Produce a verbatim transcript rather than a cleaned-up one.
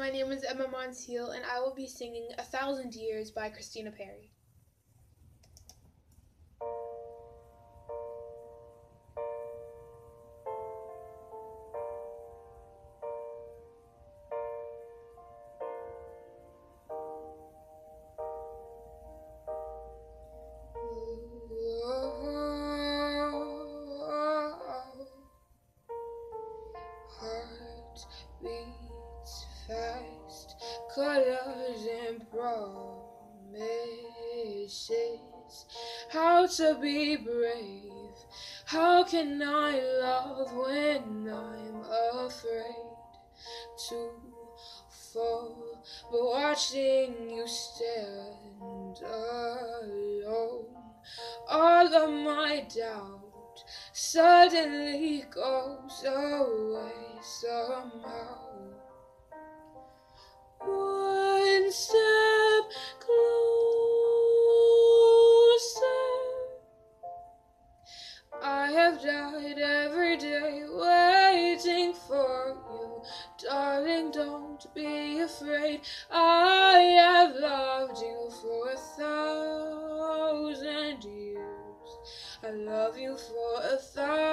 my name is Emma Montiel, and I will be singing A Thousand Years by Christina Perri. Heart beats fast, colors and promises. How to be brave? How can I love when I'm afraid to fall? But watching you stand alone, all of my doubt suddenly goes away somehow. One step closer. I have died every day waiting for you. Darling, don't be afraid. I have loved you for a thousand years. I love you for a thousand